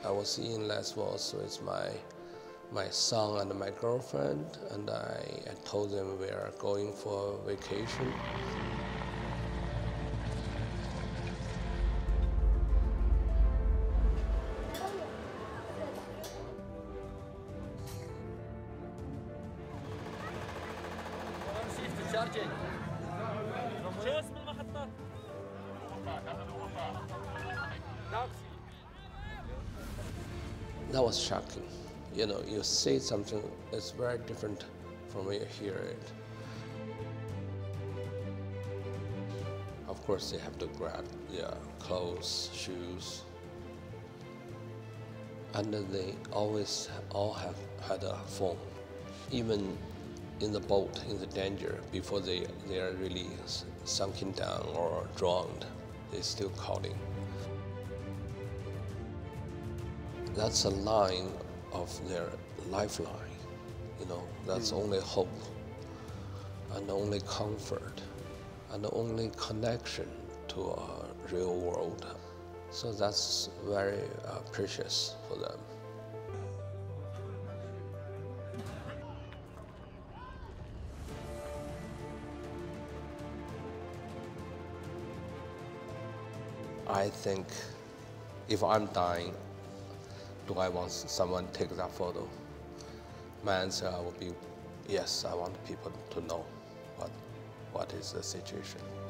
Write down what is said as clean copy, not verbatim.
I was in Las Vegas with my son and my girlfriend, and I told them we are going for vacation. That was shocking. You know, you say something that's very different from when you hear it. Of course, they have to grab their clothes, shoes, and they always all have had a phone. Even in the boat, in the danger, before they are really sunken down or drowned, they're still calling. That's a line of their lifeline, you know, that's only hope and only comfort and only connection to a real world. So that's very precious for them. I think if I'm dying, do I want someone to take that photo? My answer would be yes, I want people to know what is the situation.